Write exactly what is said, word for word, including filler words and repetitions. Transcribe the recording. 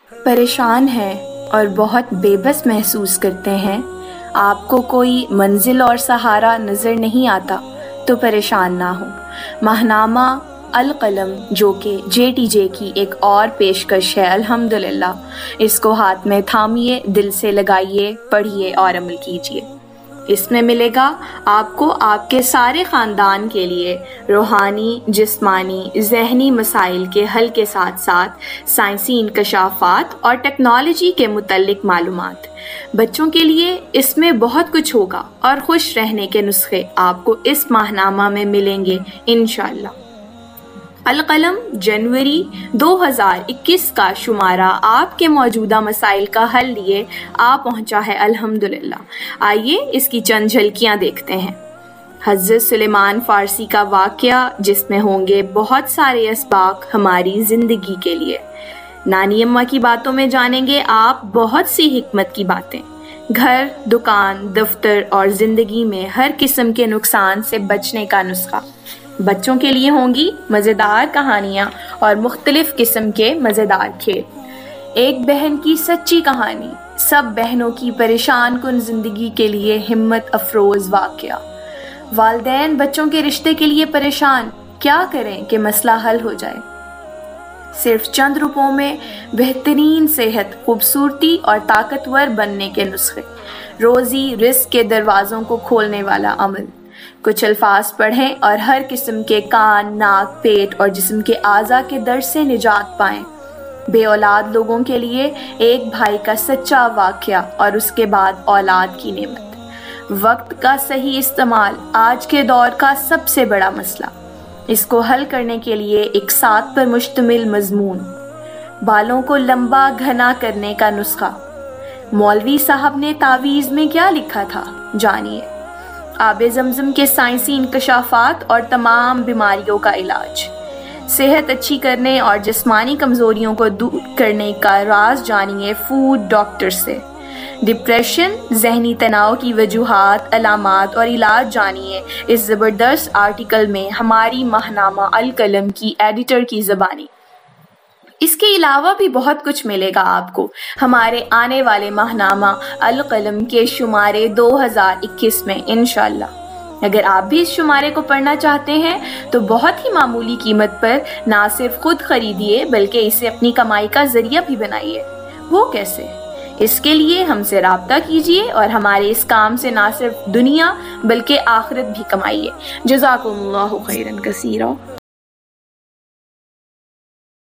پریشان ہیں اور بہت بے بس محسوس کرتے ہیں، آپ کو کوئی منزل اور سہارا نظر نہیں آتا تو پریشان نہ ہو۔ ماہنامہ القلم جو کہ جے ٹی جے کی ایک اور پیشکش ہے، الحمدللہ، اس کو ہاتھ میں تھامیے، دل سے لگائیے، پڑھیے اور عمل کیجیے۔ اس میں ملے گا آپ کو آپ کے سارے خاندان کے لیے روحانی، جسمانی، ذہنی مسائل کے حل کے ساتھ ساتھ سائنسی انکشافات اور ٹیکنالوجی کے متعلق معلومات۔ بچوں کے لیے اس میں بہت کچھ ہوگا اور خوش رہنے کے نسخے آپ کو اس ماہنامہ میں ملیں گے انشاءاللہ۔ القلم جنوری دو ہزار اکیس کا شمارہ آپ کے موجودہ مسائل کا حل لیے آ پہنچا ہے الحمدللہ۔ آئیے اس کی چند جھلکیاں دیکھتے ہیں۔ حضرت سلیمان فارسی کا واقعہ جس میں ہوں گے بہت سارے اسباق ہماری زندگی کے لیے۔ نانی اماں کی باتوں میں جانیں گے آپ بہت سی حکمت کی باتیں۔ گھر، دکان، دفتر اور زندگی میں ہر قسم کے نقصان سے بچنے کا نسخہ۔ بچوں کے لیے ہوں گی مزیدار کہانیاں اور مختلف قسم کے مزیدار کھیل۔ ایک بہن کی سچی کہانی، سب بہنوں کی پریشان کن زندگی کے لیے ہمت افروز واقعہ۔ والدین بچوں کے رشتے کے لیے پریشان، کیا کریں کہ مسئلہ حل ہو جائے۔ صرف چند روپوں میں بہترین صحت، خوبصورتی اور طاقتور بننے کے نسخے۔ روزی رزق کے دروازوں کو کھولنے والا عمل۔ کچھ الفاظ پڑھیں اور ہر قسم کے کان، ناک، پیٹ اور جسم کے اعضاء کے درد سے نجات پائیں۔ بے اولاد لوگوں کے لیے ایک بھائی کا سچا واقعہ اور اس کے بعد اولاد کی نعمت۔ وقت کا صحیح استعمال آج کے دور کا سب سے بڑا مسئلہ۔ اس کو حل کرنے کے لیے ایک ساتھ پر مشتمل مضمون۔ بالوں کو لمبا گھنا کرنے کا نسخہ۔ مولوی صاحب نے تعویذ میں کیا لکھا تھا، جانیے۔ آب زمزم کے سائنسی انکشافات اور تمام بیماریوں کا علاج۔ صحت اچھی کرنے اور جسمانی کمزوریوں کو دور کرنے کا راز جانیے فوڈ ڈاکٹر سے۔ ڈپریشن، ذہنی تناؤ کی وجوہات، علامات اور علاج جانیے اس زبردست آرٹیکل میں ہماری ماہنامہ القلم کی ایڈیٹر کی زبانی۔ اس کے علاوہ بھی بہت کچھ ملے گا آپ کو ہمارے آنے والے ماہنامہ القلم کے شمارے دو ہزار اکیس میں انشاءاللہ۔ اگر آپ بھی اس شمارے کو پڑھنا چاہتے ہیں تو بہت ہی معمولی قیمت پر نہ صرف خود خریدیے بلکہ اسے اپنی کمائی کا ذریعہ بھی بنائیے۔ وہ کیسے؟ اس کے لیے ہم سے رابطہ کیجیے اور ہمارے اس کام سے نہ صرف دنیا بلکہ آخرت بھی کمائیے۔ جزاکم اللہ خیرا کثیرا۔